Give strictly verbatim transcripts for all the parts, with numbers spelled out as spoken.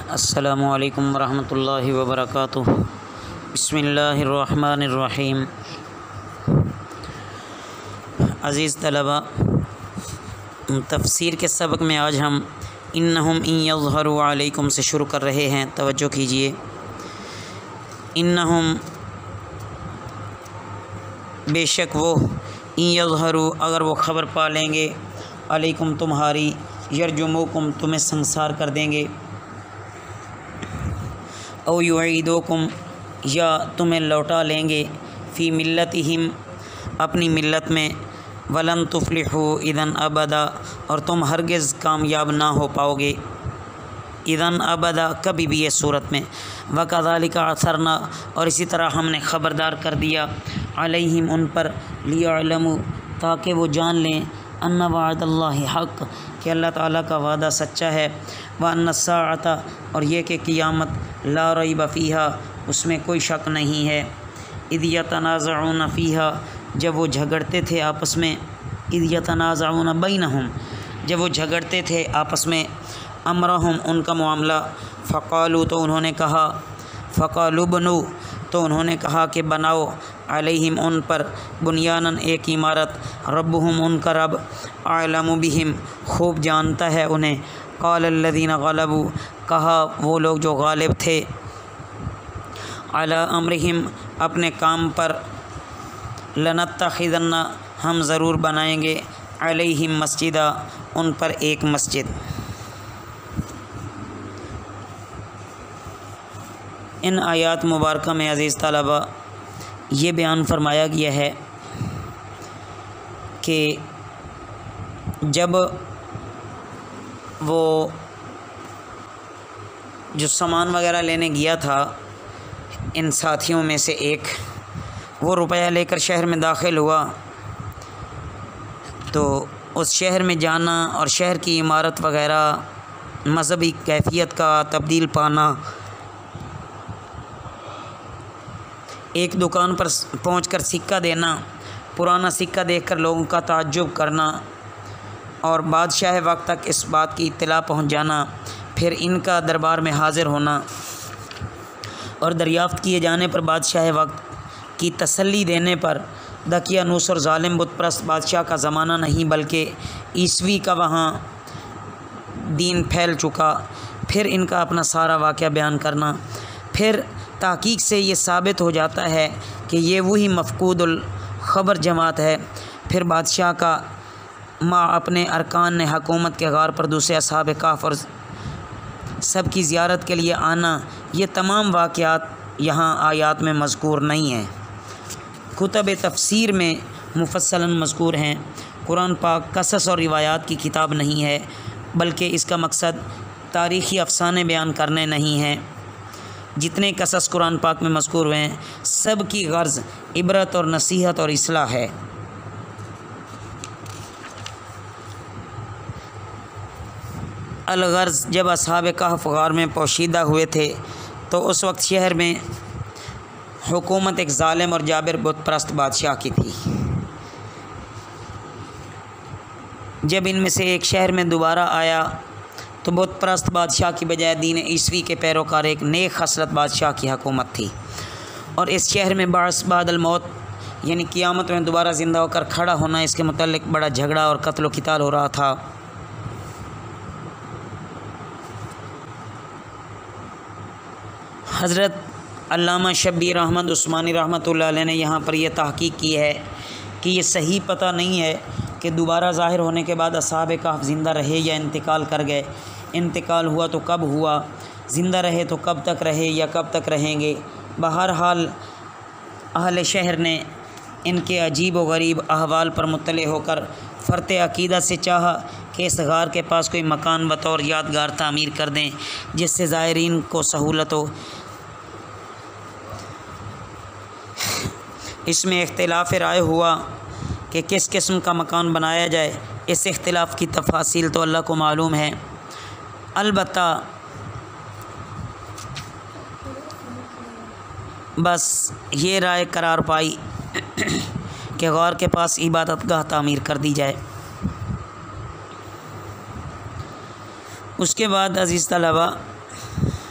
السلام علیکم ورحمۃ اللہ وبرکاتہ۔ بسم اللہ الرحمن الرحیم۔ عزیز طلباء، تفسیر کے سبق میں آج ہم انہم ان یظہروا علیکم سے شروع کر رہے ہیں۔ توجہ کیجیے۔ انہم بے شک وہ، ان یظہروا اگر وہ خبر پا لیں گے، علیکم تمہاری، یرجموکم تمہیں سنسار کر دیں گے، او یعیدوکم یا تمہیں لوٹا لیں گے، فی ملتہم اپنی ملت میں، ولن تفلحوا اذن ابدا اور تم ہرگز کامیاب نہ ہو پاؤ گے، اذن ابدا کبھی بھی اس صورت میں، وکذالک اثرنا اور اسی طرح ہم نے خبردار کر دیا، علیہم ان پر، لیعلموا تاکہ وہ جان لیں، ان وعد اللہ حق کہ اللہ تعالیٰ کا وعدہ سچا ہے، وان الساعۃ اور یہ کہ قیامت، لا ریب فیہا اس میں کوئی شک نہیں ہے، اذ یتنازعون فیہا جب وہ جھگڑتے تھے آپس میں، اذ یتنازعون بینہم جب وہ جھگڑتے تھے آپس میں، امرہم ان کا معاملہ، فقالوا تو انہوں نے کہا، فقالوا بنو تو انہوں نے کہا کہ بناؤ، علیہم ان پر، بنیانا ایک عمارت، ربہم ان کا رب، اعلم بہم خوب جانتا ہے انہیں، قال الذین غلبوا کہا وہ لوگ جو غالب تھے، علی امرہم اپنے کام پر، لنتخذن ہم ضرور بنائیں گے، علیہم مسجدہ ان پر ایک مسجد۔ ان آیات مبارکہ میں عزیز طلباء یہ بیان فرمایا گیا ہے کہ جب وہ جو سامان وغیرہ لینے گیا تھا ان ساتھیوں میں سے ایک، وہ روپیہ لے کر شہر میں داخل ہوا، تو اس شہر میں جانا اور شہر کی عمارت وغیرہ، مذہبی کیفیت کا تبدیل پانا، ایک دکان پر پہنچ کر سکہ دینا، پرانا سکہ دیکھ کر لوگوں کا تعجب کرنا، اور بادشاہ وقت تک اس بات کی اطلاع پہنچ جانا، پھر ان کا دربار میں حاضر ہونا اور دریافت کیے جانے پر بادشاہ وقت کی تسلی دینے پر، دقیانوس اور ظالم بت پرست بادشاہ کا زمانہ نہیں بلکہ عیسوی کا وہاں دین پھیل چکا، پھر ان کا اپنا سارا واقعہ بیان کرنا، پھر تحقیق سے یہ ثابت ہو جاتا ہے کہ یہ وہی مفقود الخبر جماعت ہے، پھر بادشاہ کا ماں اپنے ارکان نے حکومت کے غار پر دوسرے اصحاب کہف اور سب کی زیارت کے لیے آنا، یہ تمام واقعات یہاں آیات میں مذکور نہیں ہیں، کتب تفسیر میں مفصلاً مذکور ہیں۔ قرآن پاک قصص اور روایات کی کتاب نہیں ہے، بلکہ اس کا مقصد تاریخی افسانے بیان کرنے نہیں ہیں۔ جتنے قصص قرآن پاک میں مذکور ہوئے ہیں سب کی غرض عبرت اور نصیحت اور اصلاح ہے۔ الغرض جب اصحاب کہف غار میں پوشیدہ ہوئے تھے تو اس وقت شہر میں حکومت ایک ظالم اور جابر بت پرست بادشاہ کی تھی۔ جب ان میں سے ایک شہر میں دوبارہ آیا تو بت پرست بادشاہ کی بجائے دین عیسوی کے پیروکار ایک نیک خصلت بادشاہ کی حکومت تھی، اور اس شہر میں بعث بعد الموت یعنی قیامت میں دوبارہ زندہ ہو کر کھڑا ہونا، اس کے متعلق بڑا جھگڑا اور قتل و قتال ہو رہا تھا۔ حضرت علامہ شبیر احمد عثمانی رحمۃ اللہ علیہ نے یہاں پر یہ تحقیق کی ہے کہ یہ صحیح پتہ نہیں ہے کہ دوبارہ ظاہر ہونے کے بعد اصحاب کہف زندہ رہے یا انتقال کر گئے، انتقال ہوا تو کب ہوا، زندہ رہے تو کب تک رہے یا کب تک رہیں گے۔ بہرحال اہل شہر نے ان کے عجیب و غریب احوال پر مطلع ہو کر فرط عقیدت سے چاہا کہ اس غار کے پاس کوئی مکان بطور یادگار تعمیر کر دیں جس سے زائرین کو سہولت ہو۔ اس میں اختلاف رائے ہوا کہ کس قسم کا مکان بنایا جائے، اس اختلاف کی تفاصیل تو اللہ کو معلوم ہے، البتہ بس یہ رائے قرار پائی کہ غار کے پاس عبادت گاہ تعمیر کر دی جائے۔ اس کے بعد عزیز طلباء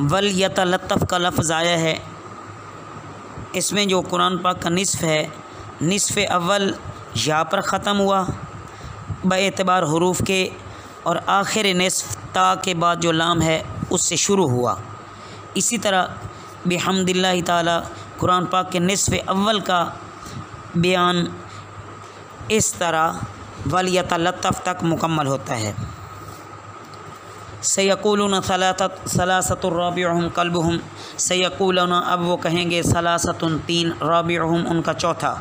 وَلْيَتَلَطَّف کا لفظ آیا ہے، اس میں جو قرآن پاک کا نصف ہے، نصف اول یا پر ختم ہوا بے اعتبار حروف کے، اور آخر نصف تا کے بعد جو لام ہے اس سے شروع ہوا۔ اسی طرح بحمد اللہ تعالی قرآن پاک کے نصف اول کا بیان اس طرح وَلْيَتَلَطَّف تک مکمل ہوتا ہے۔ سَيَقُولُونَ ثَلَاثَةٌ رَابِعُهُمْ كَلْبُهُمْ، سَيَقُولُونَ اب وہ کہیں گے، ثَلَاثَةٌ تین، رَابِعُهُمْ ان کا چوتھا،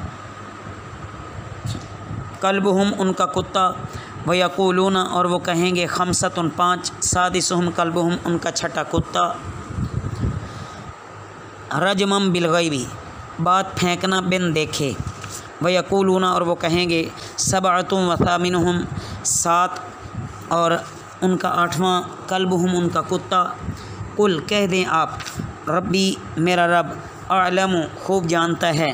كَلْبُهُمْ ان کا کتا، وَيَقُولُونَ اور وہ کہیں گے، خَمْسَةٌ پانچ، سَادِسُهُمْ كَلْبُهُمْ ان کا چھٹا کتا، رَجْمًا بِالْغَيْبِ بات پھینکنا بن دیکھے، وَيَقُولُونَ اور وہ کہیں گے، سَبْعَةٌ وَثَامِنُهُمْ سات اور ان کا آٹھواں، کلبہم ان کا کتا، قل کہہ دیں آپ، ربی میرا رب، اعلم خوب جانتا ہے،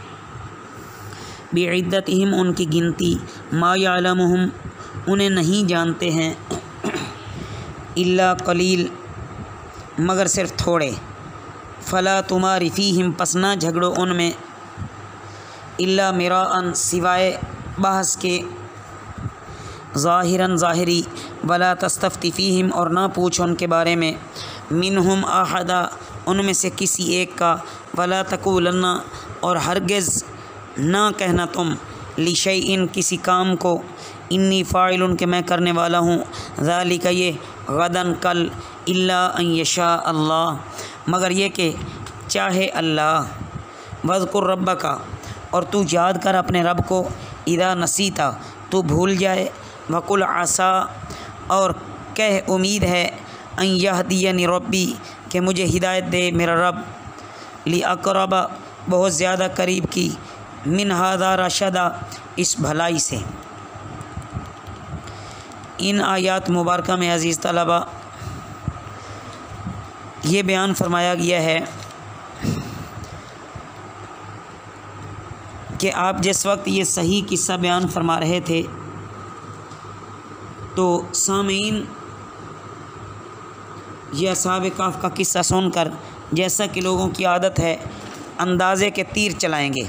بعدتہم ان کی گنتی، ما یعلمہم انہیں نہیں جانتے ہیں، الا قلیل مگر صرف تھوڑے، فلا تماری فیہم پس نہ جھگڑو ان میں، الا مراءً سوائے بحث کے، ظاہراً ظاہری، ولا تستفتی فیہم اور نہ پوچھ ان کے بارے میں، منہم احدا ان میں سے کسی ایک کا، ولا تقولن اور ہرگز نہ کہنا تم، لشیء کسی کام کو، انی فاعل کہ میں کرنے والا ہوں، ذالک یہ، غداً کل، الا ان یشاء اللہ مگر یہ کہ چاہے اللہ، واذکر ربک اور تو یاد کر اپنے رب کو، اذا نسیتا تو بھول جائے، وقل عسیٰ اور کہہ امید ہے، ان یہدینی ربی کہ مجھے ہدایت دے میرا رب، لاقرب بہت زیادہ قریب کی، من ھذا رشدا اس بھلائی سے۔ ان آیات مبارکہ میں عزیز طلبہ یہ بیان فرمایا گیا ہے کہ آپ جس وقت یہ صحیح قصہ بیان فرما رہے تھے تو سامعین یہ اصحاب کہف کا قصہ سن کر جیسا کہ لوگوں کی عادت ہے اندازے کے تیر چلائیں گے،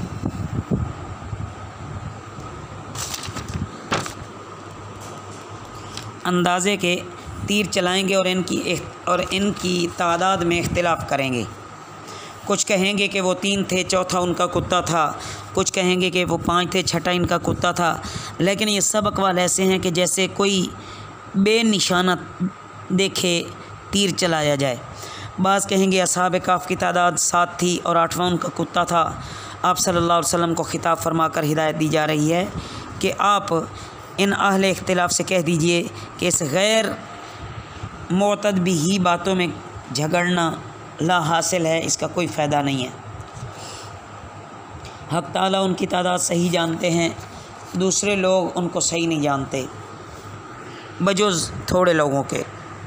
اندازے کے تیر چلائیں گے اور ان کی اور ان کی تعداد میں اختلاف کریں گے، کچھ کہیں گے کہ وہ تین تھے، چوتھا ان کا کتا تھا، کچھ کہیں گے کہ وہ پانچ تھے، چھٹا ان کا کتا تھا، لیکن یہ سب اقوال ایسے ہیں کہ جیسے کوئی بے نشانہ دیکھے تیر چلایا جائے۔ بعض کہیں گے اصحاب کہف کی تعداد سات تھی اور آٹھواں ان کا کتا تھا۔ آپ صلی اللہ علیہ وسلم کو خطاب فرما کر ہدایت دی جا رہی ہے کہ آپ ان اہل اختلاف سے کہہ دیجئے کہ اس غیر معتد بھی باتوں میں جھگڑنا لا حاصل ہے، اس کا کوئی فائدہ نہیں ہے۔ حق تعالیٰ ان کی تعداد صحیح جانتے ہیں، دوسرے لوگ ان کو صحیح نہیں جانتے بجز تھوڑے لوگوں کے۔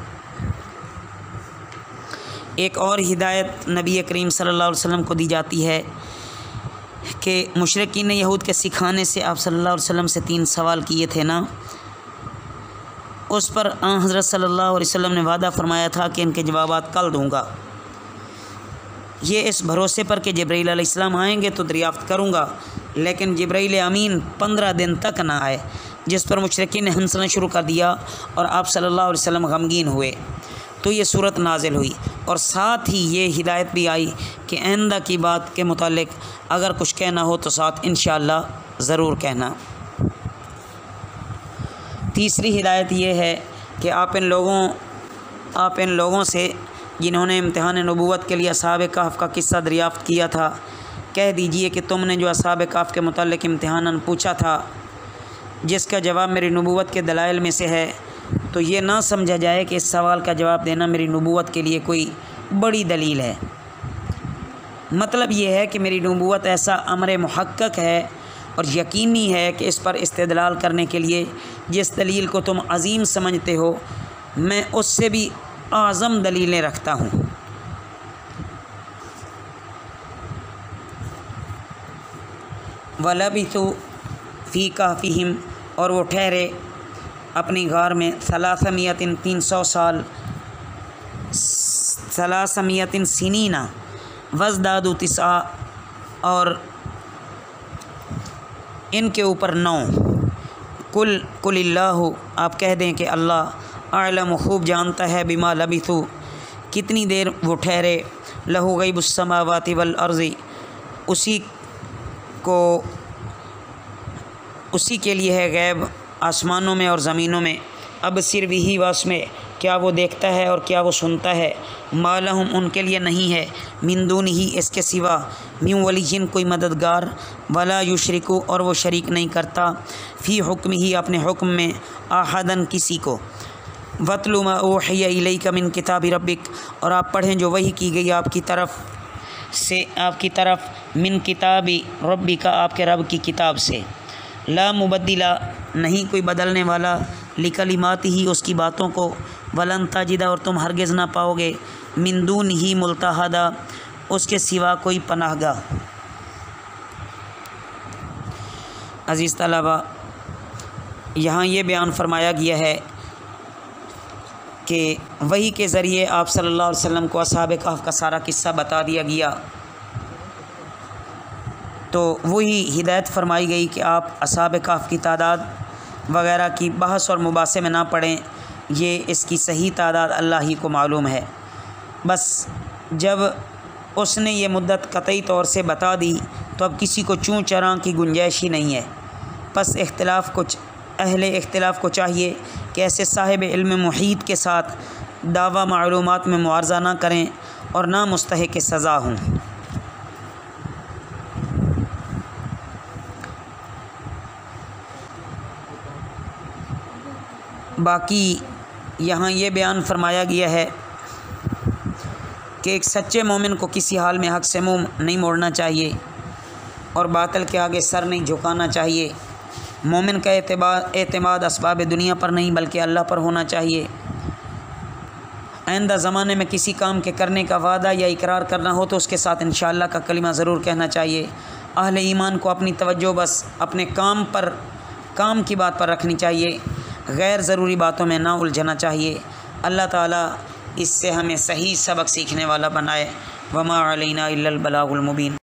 ایک اور ہدایت نبی کریم صلی اللہ علیہ وسلم کو دی جاتی ہے کہ مشرکین یہود کے سکھانے سے آپ صلی اللہ علیہ وسلم سے تین سوال کیے تھے نا، اس پر آن حضرت صلی اللہ علیہ وسلم نے وعدہ فرمایا تھا کہ ان کے جوابات کل دوں گا، یہ اس بھروسے پر کہ جبرائیل علیہ السلام آئیں گے تو دریافت کروں گا، لیکن جبرائیل امین پندرہ دن تک نہ آئے، جس پر مشرکین نے ہنسنا شروع کر دیا اور آپ صلی اللہ علیہ وسلم غمگین ہوئے، تو یہ صورت نازل ہوئی، اور ساتھ ہی یہ ہدایت بھی آئی کہ آئندہ کی بات کے متعلق اگر کچھ کہنا ہو تو ساتھ انشاءاللہ ضرور کہنا۔ تیسری ہدایت یہ ہے کہ آپ ان لوگوں آپ ان لوگوں سے جنہوں نے امتحان نبوت کے لیے اصحاب کہف کا قصہ دریافت کیا تھا کہہ دیجئے کہ تم نے جو اصحاب کہف کے متعلق امتحاناً پوچھا تھا جس کا جواب میری نبوت کے دلائل میں سے ہے، تو یہ نہ سمجھا جائے کہ اس سوال کا جواب دینا میری نبوت کے لیے کوئی بڑی دلیل ہے۔ مطلب یہ ہے کہ میری نبوت ایسا امر محقق ہے اور یقینی ہے کہ اس پر استدلال کرنے کے لیے جس دلیل کو تم عظیم سمجھتے ہو میں اس سے بھی اعظم دلیلیں رکھتا ہوں۔ وَلَبِثُوا فِي كَهْفِهِمْ اور وہ ٹھہرے اپنی غار میں ثلاثمئۃ تین سو سال सलासमियतिन सिनीना वज़दादु तिसआ, और इनके ऊपर नौ। कुल कुलिल्लाहु, आप कह दें कि अल्लाह आलम खूब जानता है बिमा लबिथु, कितनी देर वो ठहरे, लहू गैबुस समावाति वल अर्ज़ि, उसी को उसी के लिए है गैब आसमानों में और ज़मीनों में। अब सिर वही वास में, क्या वो देखता है और क्या वो सुनता है। मालहुम, उनके लिए नहीं है, मिन दूनिही, इसके सिवा, मिन वलिय्यिन, कोई मददगार, वला युशरिकु, और वो शरीक नहीं करता, फ़ी हुक्मिही, अपने हुक्म में, आहदन, किसी को। वतलु मा ऊहिया इलैका मिन किताबि रब्बिक, और आप पढ़ें जो वही की गई आपकी तरफ से, आपकी तरफ, मिन किताबि रब्बिका, आपके रब की किताब से। ला मुबद्दिला, नहीं कोई बदलने वाला, लिकलिमातिही, उसकी बातों को, वलन ताजिदा, और तुम हरगिज़ ना पाओगे, मिन दूनिही मुल्तहदा, उसके सिवा कोई पनाहगाह। अज़ीज़ तलबा, यहाँ ये बयान फरमाया गया है कि वही के ज़रिए आप सल्लल्लाहु अलैहि वसल्लम को असहाब कहफ़ का सारा किस्सा बता दिया गया, तो वही हिदायत फरमाई गई कि आप असहाब कहफ़ की तादाद वग़ैरह की बहस और मुबासे में ना पड़ें, ये इसकी सही तादाद अल्लाह ही को मालूम है। बस जब उसने ये मुद्दत कतई तौर से बता दी तो अब किसी को चूँ चरां की गुंजाइश ही नहीं है। बस इख्तिलाफ़ को अहले इख्तिलाफ़ को चाहिए कि ऐसे साहिब इल्म मुहीत के साथ दावा मालूमात में मुआरज़ा ना करें और ना मुस्तहिक़ सज़ा हों। बाकी यहाँ ये बयान फरमाया गया है कि एक सच्चे मोमिन को किसी हाल में हक़ से मुँह नहीं मोड़ना चाहिए और बातिल के आगे सर नहीं झुकाना चाहिए। मोमिन का एतबाद एतमाद असबाब दुनिया पर नहीं बल्कि अल्लाह पर होना चाहिए। आइंदा ज़माने में किसी काम के करने का वादा या इकरार करना हो तो उसके साथ इंशाअल्लाह का कलिमा ज़रूर कहना चाहिए। अहले ईमान को अपनी तवज्जो बस अपने काम पर, काम की बात पर रखनी चाहिए, गैर ज़रूरी बातों में ना उलझना चाहिए। अल्लाह ताला इससे हमें सही सबक सीखने वाला बनाए। वमा अलैना इल्लल बलागुल मुबीन।